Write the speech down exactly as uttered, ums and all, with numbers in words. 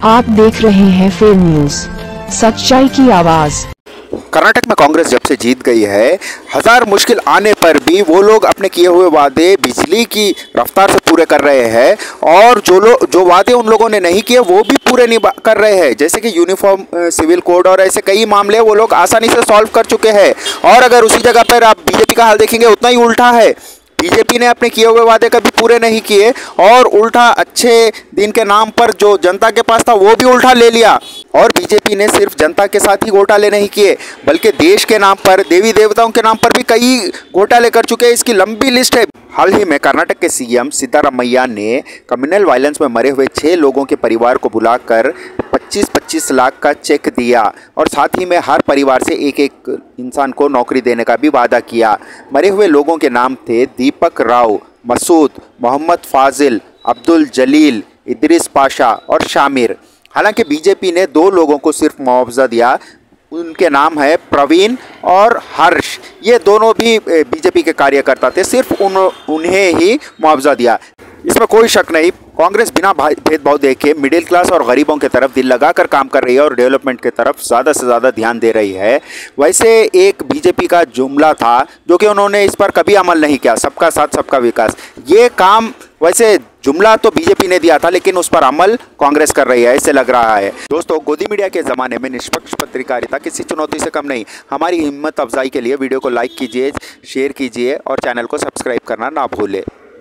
आप देख रहे हैं फेयर न्यूज, सच्चाई की आवाज। कर्नाटक में कांग्रेस जब से जीत गई है, हजार मुश्किल आने पर भी वो लोग अपने किए हुए वादे बिजली की रफ्तार से पूरे कर रहे हैं और जो लोग जो वादे उन लोगों ने नहीं किए वो भी पूरे नहीं कर रहे हैं। जैसे कि यूनिफॉर्म सिविल कोड और ऐसे कई मामले वो लोग आसानी से सॉल्व कर चुके हैं। और अगर उसी जगह पर आप बीजेपी का हाल देखेंगे, उतना ही उल्टा है। बीजेपी ने अपने किए हुए वादे कभी पूरे नहीं किए और उल्टा अच्छे दिन के नाम पर जो जनता के पास था वो भी उल्टा ले लिया। और बीजेपी ने सिर्फ जनता के साथ ही घोटाले नहीं किए बल्कि देश के नाम पर, देवी देवताओं के नाम पर भी कई घोटाले कर चुके हैं। इसकी लंबी लिस्ट है। हाल ही में कर्नाटक के सीएम सिद्धारमैया ने कम्युनल वायलेंस में मरे हुए छह लोगों के परिवार को बुलाकर पच्चीस पच्चीस लाख का चेक दिया और साथ ही में हर परिवार से एक एक इंसान को नौकरी देने का भी वादा किया। मरे हुए लोगों के नाम थे दीपक राव, मसूद, मोहम्मद फाजिल, अब्दुल जलील, इदरिस पाशा और शामिर। हालांकि बीजेपी ने दो लोगों को सिर्फ मुआवजा दिया। उनके नाम है प्रवीण और हर्ष। ये दोनों भी बीजेपी के कार्यकर्ता थे, सिर्फ उन उन्हें ही मुआवजा दिया। इसमें कोई शक नहीं, कांग्रेस बिना भेदभाव देखे मिडिल क्लास और गरीबों की तरफ दिल लगाकर काम कर रही है और डेवलपमेंट की तरफ ज़्यादा से ज़्यादा ध्यान दे रही है। वैसे एक बीजेपी का जुमला था जो कि उन्होंने इस पर कभी अमल नहीं किया, सबका साथ सबका विकास। ये काम वैसे जुमला तो बीजेपी ने दिया था लेकिन उस पर अमल कांग्रेस कर रही है, ऐसे लग रहा है। दोस्तों, गोदी मीडिया के ज़माने में निष्पक्ष पत्रकारिता किसी चुनौती से कम नहीं। हमारी हिम्मत अफजाई के लिए वीडियो को लाइक कीजिए, शेयर कीजिए और चैनल को सब्सक्राइब करना ना भूलें।